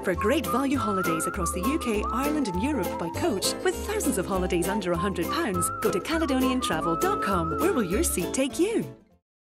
For great value holidays across the UK, Ireland and Europe by coach, with thousands of holidays under £100, go to caledoniantravel.com. Where will your seat take you?